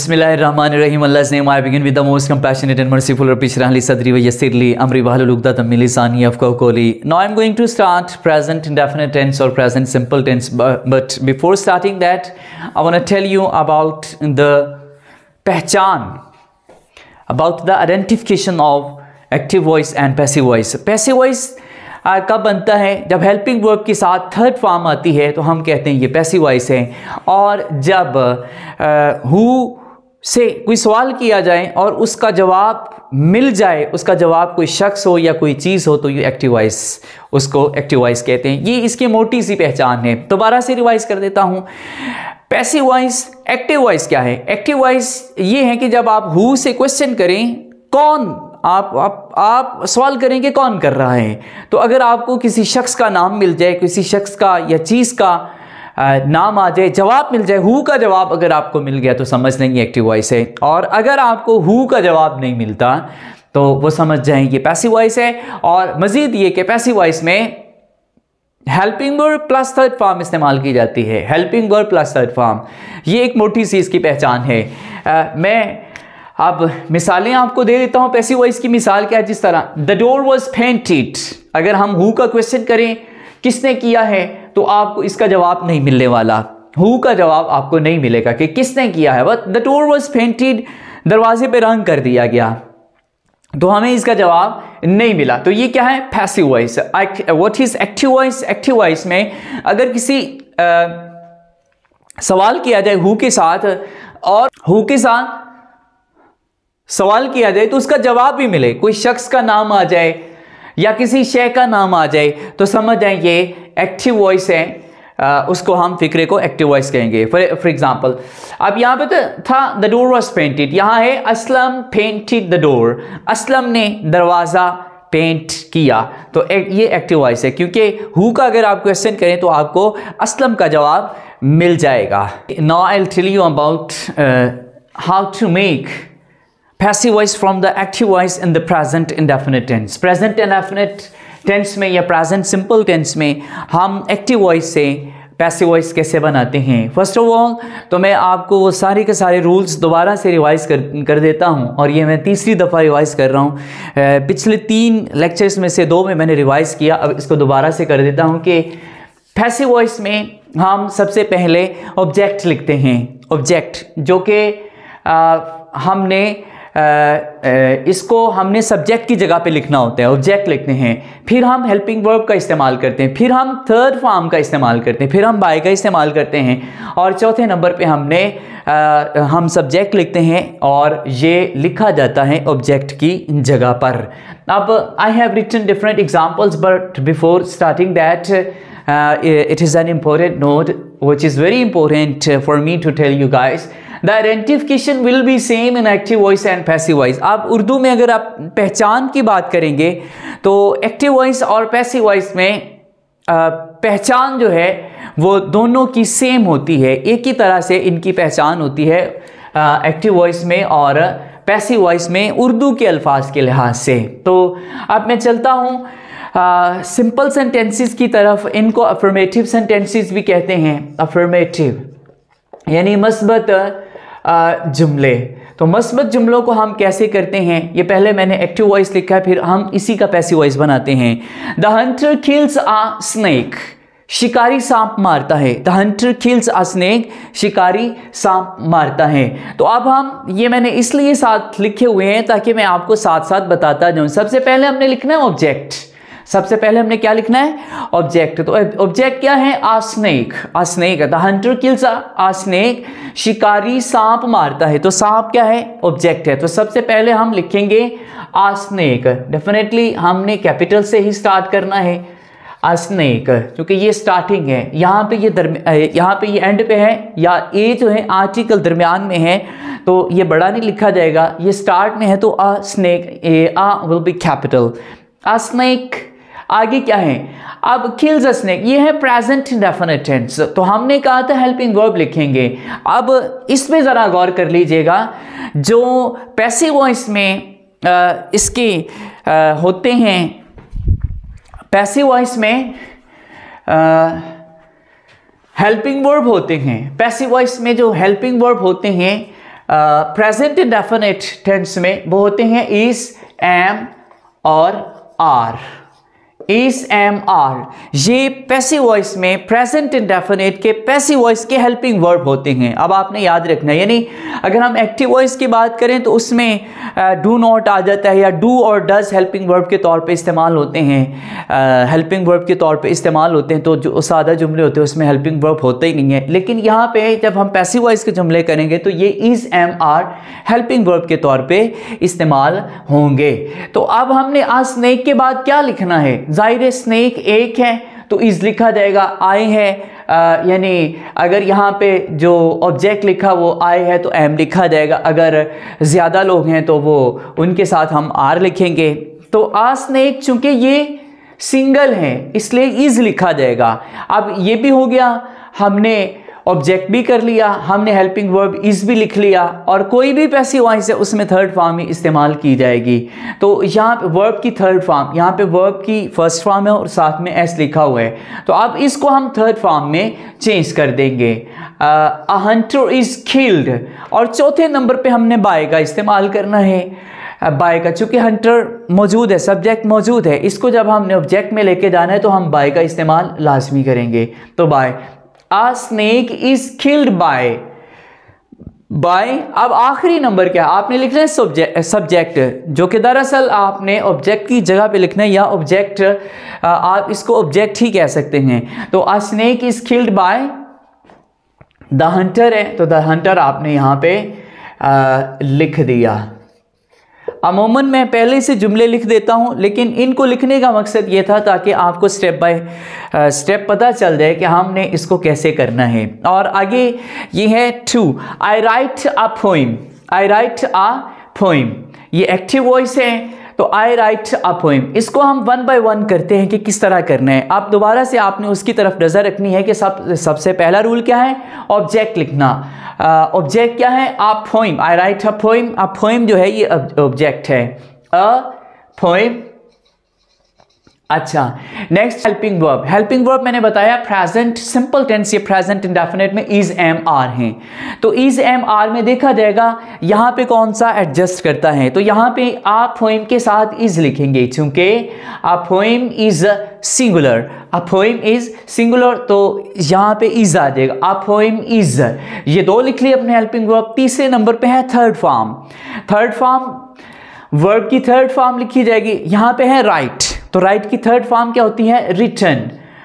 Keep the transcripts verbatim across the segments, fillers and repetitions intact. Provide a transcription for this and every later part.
Bismillahirrahmanirrahim. Allah's name I begin with the most compassionate and merciful. Rabbi shrah li sadri wa yassir li amri wahlul uqdatam min lisani yafqahu qawli. Now I'm going to start present indefinite tense or present simple tense, but, but before starting that I want to tell you about the pehchan, about the identification of active voice and passive voice. Passive voice कब बनता है? जब helping verb के साथ third form आती है तो हम कहते हैं ये पैसिव वॉइस है। और जब हु से कोई सवाल किया जाए और उसका जवाब मिल जाए, उसका जवाब कोई शख्स हो या कोई चीज़ हो, तो ये एक्टिव वॉइस, उसको एक्टिव वॉइस कहते हैं। ये इसकी मोटी सी पहचान है। दोबारा से रिवाइज कर देता हूँ। पैसिव वॉइस, एक्टिव वॉइस क्या है? एक्टिव वॉइस ये है कि जब आप हु से क्वेश्चन करें, कौन, आप आप आप सवाल करेंगे कौन कर रहा है, तो अगर आपको किसी शख्स का नाम मिल जाए, किसी शख्स का या चीज़ का नाम आ जाए, जवाब मिल जाए, हु का जवाब अगर आपको मिल गया तो समझ लेंगे एक्टिव वॉइस है। और अगर आपको हु का जवाब नहीं मिलता तो वो समझ जाएंगे पैसिव वॉइस है। और मज़ीद ये कि पैसिव वॉइस में helping verb plus third form इस्तेमाल की जाती है। Helping verb plus third form, ये एक मोटी सी इसकी पहचान है। आ, मैं अब मिसालें आपको दे देता हूँ। पैसिव वॉइस की मिसाल क्या है? जिस तरह द डोर वॉज पेंटेड, अगर हम हु का क्वेश्चन करें किसने किया है, तो आपको इसका जवाब नहीं मिलने वाला। हु का जवाब आपको नहीं मिलेगा कि किसने किया है। But the door was painted, दरवाजे पे रंग कर दिया गया, तो हमें इसका जवाब नहीं मिला। तो ये क्या है? Passive voice. What is active voice? Active voice में अगर किसी आ, सवाल किया जाए हु के साथ और हु के साथ सवाल किया जाए तो उसका जवाब भी मिले, कोई शख्स का नाम आ जाए या किसी शय का नाम आ जाए, तो समझ जाए ये एक्टिव वॉइस है। आ, उसको हम फिक्रे को एक्टिव वॉइस कहेंगे। फॉर एग्जांपल, अब यहाँ पे तो था द डोर वॉज पेंटेड, यहाँ है Aslam painted the door, Aslam ने दरवाज़ा पेंट किया, तो ये एक्टिव वॉइस है। क्योंकि हु का अगर आप क्वेश्चन करें तो आपको असलम का जवाब मिल जाएगा। Now I will tell you about how to make passive voice from the active voice in the present indefinite tense. present indefinite tense में या present simple tense में हम active voice से passive voice कैसे बनाते हैं? फर्स्ट ऑफ ऑल तो मैं आपको वो सारे के सारे रूल्स दोबारा से रिवाइज कर कर देता हूँ, और ये मैं तीसरी दफ़ा रिवाइज कर रहा हूँ। पिछले तीन लेक्चर्स में से दो में मैंने रिवाइज किया, अब इसको दोबारा से कर देता हूँ कि पैसिव वॉइस में हम सबसे पहले ऑब्जेक्ट लिखते हैं। ऑब्जेक्ट जो कि हमने Uh, uh, इसको हमने सब्जेक्ट की जगह पे लिखना होता है, ऑब्जेक्ट लिखते हैं। फिर हम हेल्पिंग वर्ब का इस्तेमाल करते हैं, फिर हम थर्ड फॉर्म का इस्तेमाल करते हैं, फिर हम बाय का इस्तेमाल करते हैं, और चौथे नंबर पे हमने uh, हम सब्जेक्ट लिखते हैं और ये लिखा जाता है ऑब्जेक्ट की जगह पर। अब I have written different examples, but before starting that it is an important note which is very important for me to tell you guys. The identification will be same in active voice and passive voice. आप उर्दू में अगर आप पहचान की बात करेंगे तो active voice और पैसिव वॉइस में पहचान जो है वो दोनों की सेम होती है, एक ही तरह से इनकी पहचान होती है एक्टिव वॉइस में और पैसिव वॉइस में उर्दू के अल्फाज के लिहाज से। तो अब मैं चलता हूँ सिंपल सेंटेंसेस की तरफ। इनको अफर्मेटिव सेंटेंसेस भी कहते हैं। अफर्मेटिव यानी मस्बत जुमले। तो मस्बत जुमलों को हम कैसे करते हैं? ये पहले मैंने एक्टिव वॉइस लिखा है, फिर हम इसी का पैसिव वॉइस बनाते हैं। The hunter kills a snake, शिकारी सांप मारता है। The hunter kills a snake, शिकारी सांप मारता है। तो अब हम ये मैंने इसलिए साथ लिखे हुए हैं ताकि मैं आपको साथ साथ बताता जाऊँ। सबसे पहले हमने लिखना है ऑब्जेक्ट। सबसे पहले हमने क्या लिखना है? ऑब्जेक्ट। तो ऑब्जेक्ट क्या है? A snake. A snake, the hunter kills a snake, शिकारी सांप मारता है। तो सांप क्या है? ऑब्जेक्ट है। तो सबसे पहले हम लिखेंगे आ स्नेक। डेफिनेटली हमने कैपिटल से ही स्टार्ट करना है। आ स्नेक, क्योंकि ये स्टार्टिंग है। यहाँ पे ये दरमियान, यहाँ पे ये एंड पे है, या ए जो है आर्टिकल दरमियान में है, तो ये बड़ा नहीं लिखा जाएगा। ये स्टार्ट में है तो a snake, A a will be capital. A snake आगे क्या है? अब किल्स अ स्नेक, ये है प्रेजेंट इंडेफिनिट टेंस। तो हमने कहा था हेल्पिंग वर्ब लिखेंगे। अब इसमें ज़रा गौर कर लीजिएगा, जो पैसिव वॉइस में आ, इसके आ, होते हैं, पैसिव वॉइस में हेल्पिंग वर्ब होते हैं। पैसिव वॉइस में जो हेल्पिंग वर्ब होते हैं प्रेजेंट इंडेफिनिट टेंस में वो होते हैं इज, एम और आर। इज, एम, आर ये पैसिव वॉइस में प्रेजेंट इंडेफिनिट के पैसिव वॉइस के हेल्पिंग वर्ब होते हैं। अब आपने याद रखना है, यानी अगर हम एक्टिव वॉइस की बात करें तो उसमें डू नॉट आ जाता है या डू और डज हेल्पिंग वर्ब के तौर पे इस्तेमाल होते हैं, हेल्पिंग वर्ब के तौर पे इस्तेमाल होते हैं। तो जो सादा जुमले होते हैं उसमें हेल्पिंग वर्ब होते ही नहीं है। लेकिन यहाँ पे जब हम पैसिव वॉइस के जुमले करेंगे तो ये is, am, are helping verb के तौर पे इस्तेमाल होंगे। तो अब हमने आज स्नेक के बाद क्या लिखना है? जाहिर स्नेक एक है तो इज लिखा जाएगा, आई है यानी अगर यहाँ पे जो ऑब्जेक्ट लिखा वो आई है तो एम लिखा जाएगा। अगर ज़्यादा लोग हैं तो वो उनके साथ हम आर लिखेंगे। तो आ स्नेक चूंकि ये सिंगल है इसलिए इज लिखा जाएगा। अब ये भी हो गया, हमने ऑब्जेक्ट भी कर लिया, हमने हेल्पिंग वर्ब इज भी लिख लिया और कोई भी पैसिव वॉइस है उसमें थर्ड फॉर्म ही इस्तेमाल की जाएगी। तो यहाँ पे वर्ब की थर्ड फॉर्म, यहाँ पे वर्ब की फर्स्ट फॉर्म है और साथ में एस लिखा हुआ है। तो अब इसको हम थर्ड फॉर्म में चेंज कर देंगे, अ हंटर इज किल्ड। और चौथे नंबर पे हमने बाय का इस्तेमाल करना है, बाय का। चूंकि हंटर मौजूद है, सब्जेक्ट मौजूद है, इसको जब हमने ऑब्जेक्ट में लेके जाना है तो हम बाय का इस्तेमाल लाजमी करेंगे। तो by, A snake is killed by by अब आखिरी नंबर क्या आपने लिखना है? सब्जेक्ट, सब्जेक्ट जो कि दरअसल आपने ऑब्जेक्ट की जगह पे लिखना है या ऑब्जेक्ट, आप इसको ऑब्जेक्ट ही कह सकते हैं। तो a snake is killed by the hunter है तो the hunter आपने यहाँ पे आ, लिख दिया। अमूमन मैं पहले से जुमले लिख देता हूँ, लेकिन इनको लिखने का मकसद ये था ताकि आपको स्टेप बाय स्टेप पता चल जाए कि हमने इसको कैसे करना है। और आगे ये है two, I write a poem. I write a poem ये एक्टिव वॉइस है तो आई राइट अ पोइम। इसको हम वन बाय वन करते हैं कि किस तरह करना है। आप दोबारा से आपने उसकी तरफ नज़र रखनी है कि सब सबसे पहला रूल क्या है? ऑब्जेक्ट लिखना। ऑब्जेक्ट uh, क्या है? A poem. I write a poem. A poem जो है ये ऑब्जेक्ट है, अ पोइम। अच्छा, next helping verb. Helping verb मैंने बताया प्रेजेंट सिंपल टेंस, ये प्रेजेंट इंडेफिनिट में इज, एम, आर हैं। तो इज, एम, आर में देखा जाएगा यहाँ पे कौन सा एडजस्ट करता है। तो यहाँ पे आ पोइम के साथ इज लिखेंगे क्योंकि a poem is singular. A poem is singular तो यहाँ पे इज आ जाएगा, आ पोइम इज। ये दो लिख लिए अपने हेल्पिंग वर्ब। तीसरे नंबर पे है third form. Third form verb की थर्ड फॉर्म लिखी जाएगी, यहाँ पे है राइट। तो राइट की थर्ड फॉर्म क्या होती है? Written.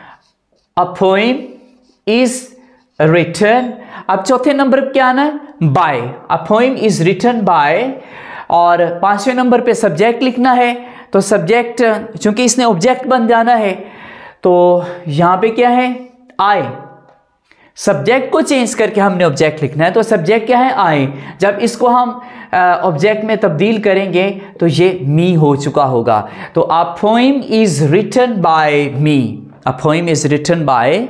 A poem is written. अब चौथे नंबर पे क्या आना है? By. A poem is written by. और पांचवें नंबर पे सब्जेक्ट लिखना है। तो सब्जेक्ट चूंकि इसने ऑब्जेक्ट बन जाना है तो यहां पे क्या है? आई। सब्जेक्ट को चेंज करके हमने ऑब्जेक्ट लिखना है। तो सब्जेक्ट क्या है? आई। जब इसको हम ऑब्जेक्ट में तब्दील करेंगे तो ये मी हो चुका होगा। तो a poem is written by me. A poem is written by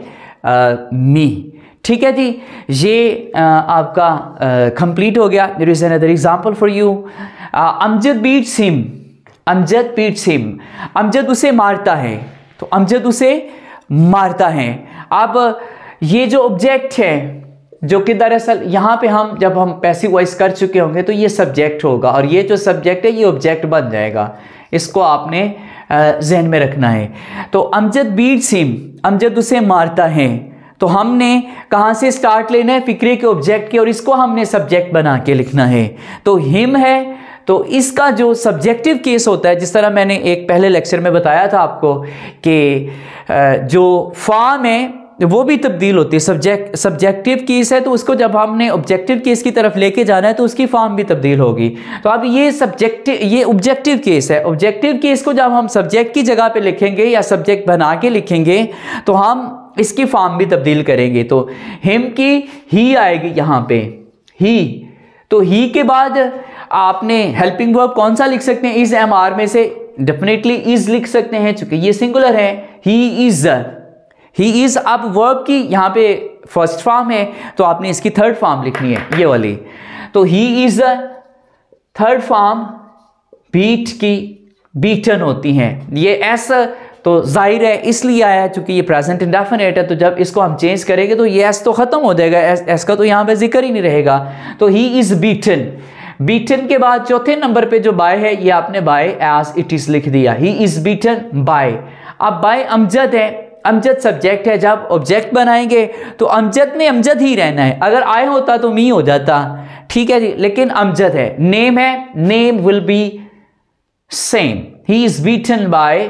me. ठीक है जी, ये uh, आपका कंप्लीट uh, हो गया। There is another example for you. Amjad beats him. Amjad beats him. Amjad उसे मारता है तो अमजद उसे मारता है। अब ये जो ऑब्जेक्ट है जो कि दरअसल यहाँ पे हम जब हम पैसिव वॉइस कर चुके होंगे तो ये सब्जेक्ट होगा और ये जो सब्जेक्ट है ये ऑब्जेक्ट बन जाएगा। इसको आपने जहन में रखना है। तो अमजद बीट्स हिम, अमजद उसे मारता है। तो हमने कहाँ से स्टार्ट लेना है? फिक्रे के ऑब्जेक्ट के, और इसको हमने सब्जेक्ट बना के लिखना है। तो हिम है तो इसका जो सब्जेक्टिव केस होता है, जिस तरह मैंने एक पहले लेक्चर में बताया था आपको कि जो फॉर्म है वो भी तब्दील होती है। सब्जेक्ट सब्जेक्टिव केस है तो उसको जब हमने ऑब्जेक्टिव केस की तरफ लेके जाना है तो उसकी फॉर्म भी तब्दील होगी। तो अब ये सब्जेक्टिव ये ऑब्जेक्टिव केस है। ऑब्जेक्टिव केस को जब हम सब्जेक्ट की जगह पे लिखेंगे या सब्जेक्ट बना के लिखेंगे तो हम इसकी फॉर्म भी तब्दील करेंगे। तो हिम की ही आएगी यहाँ पे, ही। तो ही के बाद आपने हेल्पिंग वर्ब कौन सा लिख सकते हैं? इज, एम, आर में से डेफिनेटली इज लिख सकते हैं चूंकि ये सिंगुलर है। He is, he is. अब वर्ब की यहाँ पे फर्स्ट फॉर्म है तो आपने इसकी थर्ड फॉर्म लिखनी है, ये वाली। तो he is third form beat की बीटन होती हैं। ये एस तो जाहिर है इसलिए आया है चूंकि ये प्रेजेंट इंडेफिनिट है, तो जब इसको हम चेंज करेंगे तो ये एस तो ख़त्म हो जाएगा, एस, एस का तो यहाँ पे जिक्र ही नहीं रहेगा। तो ही इज़ बीटन, बीटन के बाद चौथे नंबर पे जो बाय है ये आपने बाय एज इट इज़ लिख दिया, ही इज़ बीटन बाय। अब बाय अमजद है, अमजद सब्जेक्ट है, जब ऑब्जेक्ट बनाएंगे तो अमजद ने अमजद ही रहना है, अगर आए होता तो मी हो जाता, ठीक है जी, लेकिन अमजद है। नेम है, name will be same, he is beaten by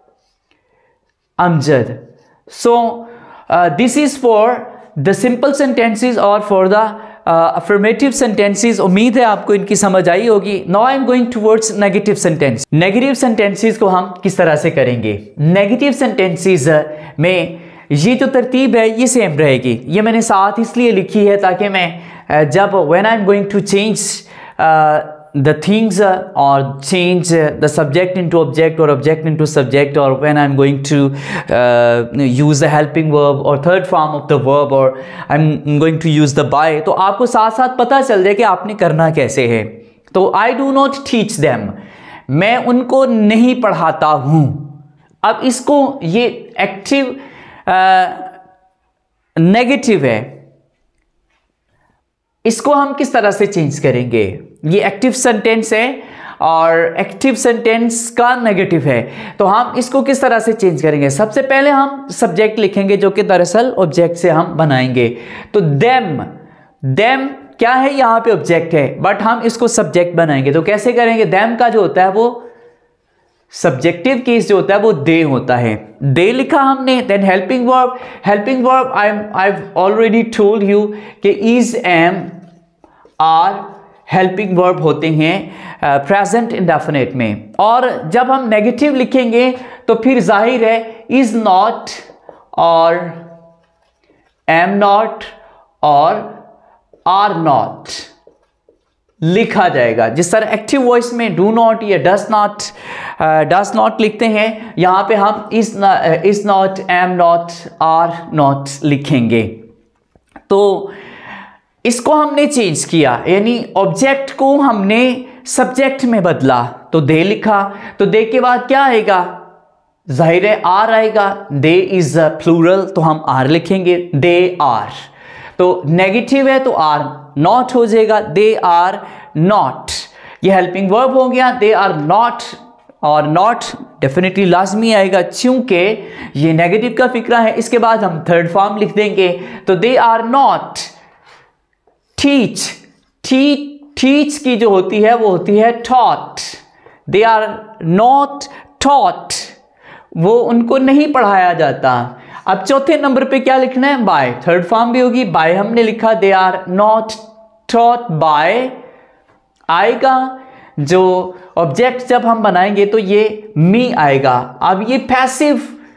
Amjad. So this is for the simple sentences और फॉर द अफर्मेटिव सेंटेंसेस। उम्मीद है आपको इनकी समझ आई होगी। Now I am going towards negative sentence. Negative sentences को हम किस तरह से करेंगे? नेगेटिव सेंटेंसेस में ये जो तरतीब है ये सेम रहेगी, ये मैंने साथ इसलिए लिखी है ताकि मैं जब when I am going to change the things uh, or change uh, the subject into object or object into subject, or when I'm going to uh, use the helping verb or third form of the verb, or I'm going to use the by, तो आपको साथ साथ पता चल जाए कि आपने करना कैसे है। तो I do not teach them, मैं उनको नहीं पढ़ाता हूँ। अब इसको ये एक्टिव नेगेटिव है, इसको हम किस तरह से चेंज करेंगे? ये एक्टिव सेंटेंस है और एक्टिव सेंटेंस का नेगेटिव है, तो हम इसको किस तरह से चेंज करेंगे? सबसे पहले हम सब्जेक्ट लिखेंगे जो कि दरअसल ऑब्जेक्ट से हम बनाएंगे। तो देम, देम क्या है? यहाँ पे ऑब्जेक्ट है, बट हम इसको सब्जेक्ट बनाएंगे। तो कैसे करेंगे? देम का जो होता है वो सब्जेक्टिव केस जो होता है वो दे होता है, दे लिखा हमने। Then helping verb, helping verb I I already told you कि is, am, are helping verb होते हैं प्रेजेंट इंडेफिनिट में। और जब हम नेगेटिव लिखेंगे तो फिर जाहिर है इज नॉट और एम नॉट और आर नॉट लिखा जाएगा। जिस तरह एक्टिव वॉइस में डू नॉट या डस नॉट डस नॉट लिखते हैं, यहाँ पे हम is is not, am not, are not लिखेंगे। तो इसको हमने चेंज किया, यानी ऑब्जेक्ट को हमने सब्जेक्ट में बदला। तो दे लिखा, तो दे के बाद क्या आएगा? जाहिर है आर आएगा। दे इज प्लूरल, तो हम आर लिखेंगे, दे आर। तो नेगेटिव है तो आर नॉट हो जाएगा, दे आर नॉट। ये हेल्पिंग वर्ब हो गया, दे आर नॉट, और नॉट डेफिनेटली लाजमी आएगा क्योंकि ये नेगेटिव का फिक्रा है। इसके बाद हम थर्ड फॉर्म लिख देंगे, तो they are not teach, T teach की जो होती है वो होती है taught, they are not taught, वो उनको नहीं पढ़ाया जाता। अब चौथे नंबर पे क्या लिखना है? बाय, थर्ड फॉर्म भी होगी। बाय हमने लिखा, they are not taught by आएगा। जो ऑब्जेक्ट जब हम बनाएंगे तो ये मी आएगा। अब ये passive,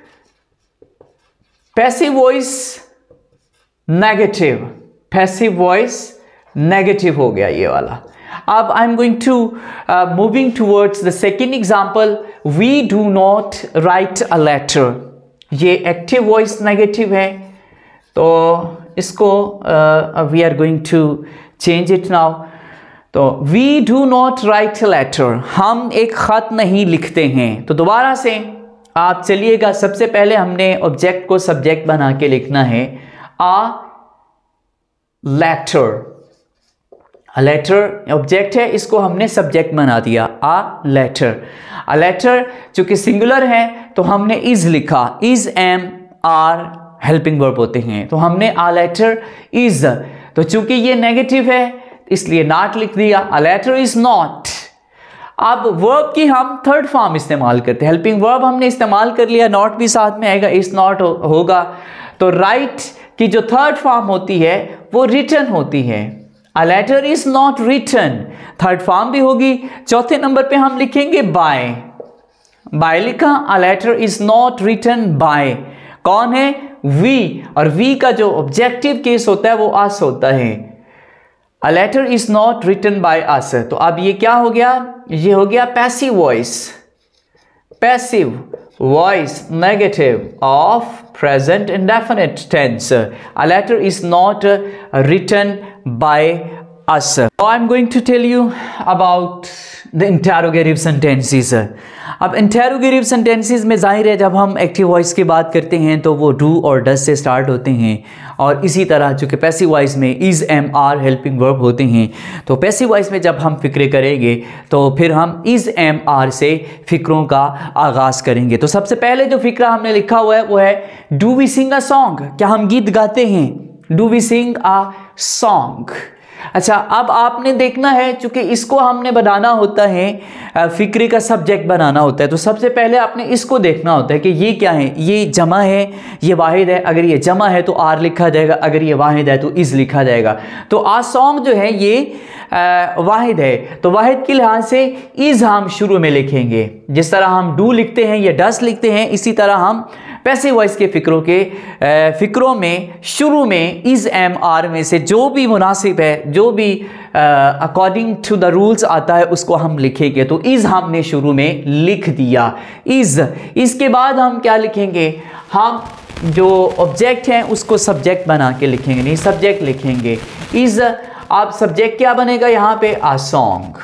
passive voice negative, passive voice negative हो गया ये वाला। अब I am going to moving towards the second example, we do not write a letter. ये एक्टिव वॉइस नेगेटिव है, तो इसको we are going to change it now. तो we do not write a letter, हम एक खत नहीं लिखते हैं। तो दोबारा से आप चलिएगा, सबसे पहले हमने ऑब्जेक्ट को सब्जेक्ट बना के लिखना है, a letter. A letter object है, इसको हमने सब्जेक्ट बना दिया, आ लेटर। अ लेटर चूंकि सिंगुलर है तो हमने इज लिखा, is, am, are helping verb होते हैं, तो हमने आ लेटर इज। तो चूंकि ये नेगेटिव है इसलिए नॉट लिख दिया, अ लेटर इज नॉट। अब वर्ब की हम थर्ड फॉर्म इस्तेमाल करते हैं, हेल्पिंग वर्ब हमने इस्तेमाल कर लिया, नॉट भी साथ में आएगा, इज नॉट हो, होगा। तो राइट right की जो थर्ड फॉर्म होती है वो रिटन होती है, a letter is not written, third form भी होगी। चौथे नंबर पे हम लिखेंगे बाय, बाय लिखा, a letter is not written by. कौन है? वी, और वी का जो ऑब्जेक्टिव केस होता है वो अस होता है, a letter is not written by us. तो अब ये क्या हो गया? ये हो गया passive voice, passive voice negative of present indefinite tense. A letter is not uh, written by us. Now I'm going to tell you about the interrogative sentences. अब इंटेरोगेटिव सेंटेंसेस में जाहिर है जब हम एक्टिव वॉइस की बात करते हैं तो वो डू और डस से स्टार्ट होते हैं, और इसी तरह चूँकि पैसिव वॉइस में is, am, are helping verb होते हैं, तो पैसिव वॉइस में जब हम फ़िक्रे करेंगे तो फिर हम इज़, एम, आर से फ़िक्रों का आगाज़ करेंगे। तो सबसे पहले जो फ़िक्रा हमने लिखा हुआ है वो है do we sing a song, क्या हम गीत गाते हैं? Do we sing a song. अच्छा, अब आपने देखना है चूंकि इसको हमने बनाना होता है, फिक्रे का सब्जेक्ट बनाना होता है, तो सबसे पहले आपने इसको देखना होता है कि ये क्या है, ये जमा है, ये वाहिद है। अगर ये जमा है तो आर लिखा जाएगा, अगर ये वाहिद है तो इज़ लिखा जाएगा। तो आ सॉन्ग जो है ये वाहिद है, तो वाहिद के लिहाज से इज़ हम शुरू में लिखेंगे। जिस तरह हम डू लिखते हैं या डस लिखते हैं, इसी तरह हम पैसिव वॉइस के फ़िक्रों के फ़िक्रों में शुरू में इज़, एम, आर में से जो भी मुनासिब है, जो भी अकॉर्डिंग टू द रूल्स आता है उसको हम लिखेंगे। तो इज़ हमने शुरू में लिख दिया, इज़। इसके बाद हम क्या लिखेंगे? हम जो ऑब्जेक्ट हैं उसको सब्जेक्ट बना के लिखेंगे, नहीं सब्जेक्ट लिखेंगे इज़। आप सब्जेक्ट क्या बनेगा यहाँ पे? A song,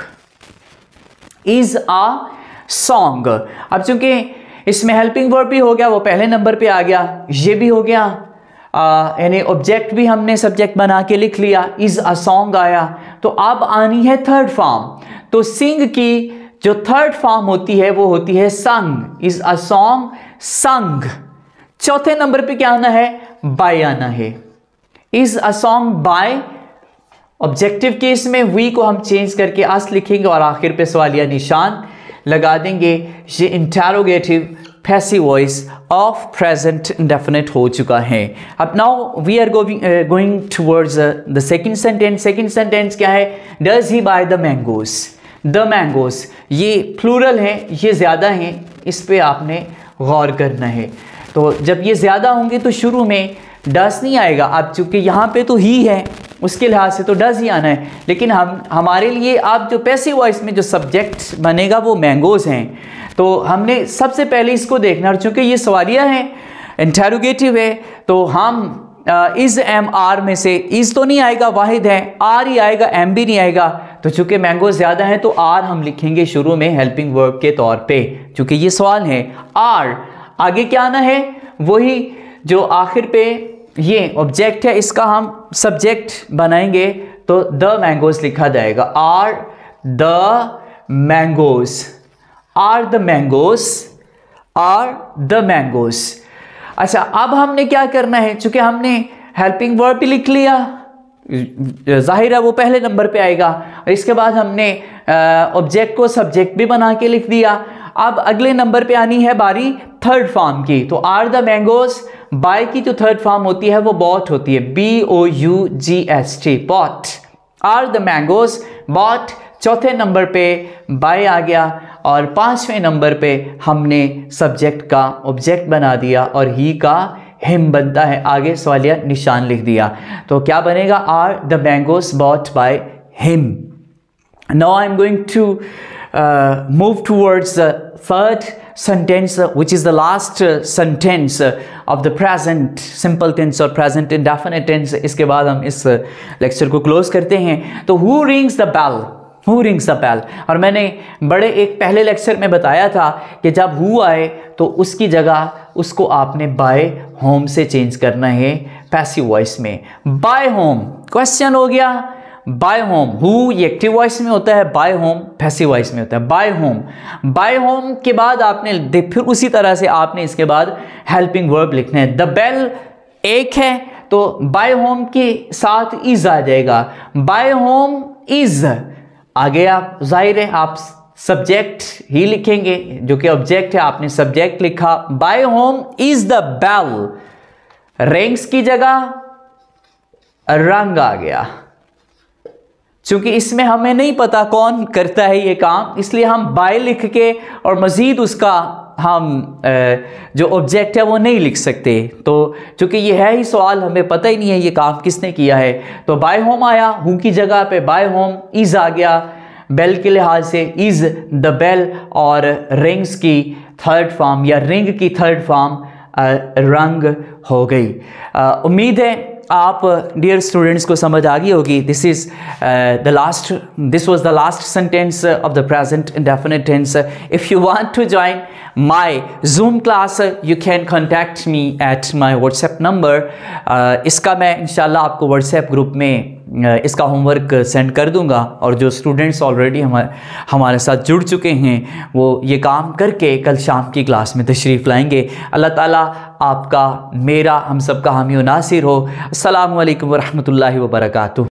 is a song. अब चूंकि इसमें हेल्पिंग वर्ब भी हो गया, वो पहले नंबर पे आ गया, ये भी हो गया, यानी ऑब्जेक्ट भी हमने सब्जेक्ट बना के लिख लिया, इज़ अ सॉन्ग आया। तो अब आनी है थर्ड फॉर्म। तो सिंग की जो थर्ड फॉर्म होती है वो होती है संग, इज़ अ सॉन्ग संग। चौथे नंबर पे क्या आना है? बाय आना है, is a song by. Objective case में वी को हम चेंज करके अस लिखेंगे और आखिर पे सवालिया निशान लगा देंगे। ये interrogative passive voice of present indefinite हो चुका है। अब now we are going towards the second sentence. Second sentence क्या है? Does he buy the mangoes. The mangoes ये प्लूरल है, ये ज़्यादा हैं, इस पे आपने गौर करना है। तो जब ये ज़्यादा होंगे तो शुरू में डस नहीं आएगा। अब चूँकि यहाँ पे तो ही है, उसके लिहाज से तो डज ही आना है, लेकिन हम हमारे लिए आप जो पैसिव वॉइस में जो सब्जेक्ट बनेगा वो मैंगोज़ हैं। तो हमने सबसे पहले इसको देखना, और चूँकि ये सवालिया है, इंटेरोगेटिव है, तो हम इज़, एम, आर में से इज़ तो नहीं आएगा, वाहिद है, आर ही आएगा, एम भी नहीं आएगा। तो चूँकि मैंगो ज़्यादा है तो आर हम लिखेंगे शुरू में हेल्पिंग वर्ब के तौर पे, चूँकि ये सवाल है। आर आगे क्या आना है? वही जो आखिर पे ये ऑब्जेक्ट है, इसका हम सब्जेक्ट बनाएंगे तो द मैंगोज लिखा जाएगा। Are the mangoes, are the mangoes, are the mangoes. अच्छा, अब हमने क्या करना है? चूंकि हमने हेल्पिंग वर्ब भी लिख लिया, जाहिर है वो पहले नंबर पे आएगा, इसके बाद हमने ऑब्जेक्ट को सब्जेक्ट भी बना के लिख दिया। अब अगले नंबर पे आनी है बारी थर्ड फॉर्म की। तो आर द मैंगोज, बाय की जो थर्ड फॉर्म होती है वो बॉट होती है, B O U G H T, bought. Are the mangoes bought. चौथे नंबर पे बाय आ गया, और पांचवें नंबर पे हमने सब्जेक्ट का ऑब्जेक्ट बना दिया और ही का हिम बनता है, आगे सवालिया निशान लिख दिया। तो क्या बनेगा? Are the mangoes bought by him. Now I am going to move towards the third sentence, uh, which is the last uh, sentence uh, of the present simple tense और present indefinite tense। इसके बाद हम इस lecture uh, को close करते हैं। तो who rings the bell, who rings the bell। और मैंने बड़े एक पहले लेक्चर में बताया था कि जब who आए तो उसकी जगह उसको आपने by home से चेंज करना है पैसिव वॉइस में। by home क्वेश्चन हो गया, बाय होम, हु ये एक्टिव वॉइस में होता है, बाय होम पैसिव वॉइस में होता है। बाय होम, बाय होम के बाद आपने फिर उसी तरह से आपने इसके बाद हेल्पिंग वर्ब लिखना है। द बेल एक है तो बाय होम के साथ इज आ जाएगा, बाय होम इज आ गया। जाहिर है आप सब्जेक्ट ही लिखेंगे, जो कि ऑब्जेक्ट है, आपने सब्जेक्ट लिखा। By whom is the bell, rings की जगह रंग आ गया। चूंकि इसमें हमें नहीं पता कौन करता है ये काम, इसलिए हम बाय लिख के और मज़ीद उसका हम जो ऑब्जेक्ट है वो नहीं लिख सकते। तो चूंकि ये है ही सवाल, हमें पता ही नहीं है ये काम किसने किया है। तो बाय होम आया, हु की जगह पे बाय होम इज आ गया, बेल के लिहाज से इज द बेल, और रिंग्स की थर्ड फॉर्म या रिंग की थर्ड फॉर्म रंग हो गई। उम्मीद है आप डियर स्टूडेंट्स को समझ आ गई होगी। This is the last this was the last sentence of the present indefinite tense. If you want to join my Zoom class, you can contact me at my WhatsApp number. uh, इसका मैं इंशाल्लाह आपको WhatsApp group में uh, इसका homework send कर दूंगा, और जो स्टूडेंट्स ऑलरेडी हमारे हमारे साथ जुड़ चुके हैं वो ये काम करके कल शाम की क्लास में तशरीफ़ लाएंगे। अल्लाह ताला आपका, मेरा, हम सब का हामी व नासिर हो। अस्सलामु अलैकुम व रहमतुल्लाहि व बरकातुहू।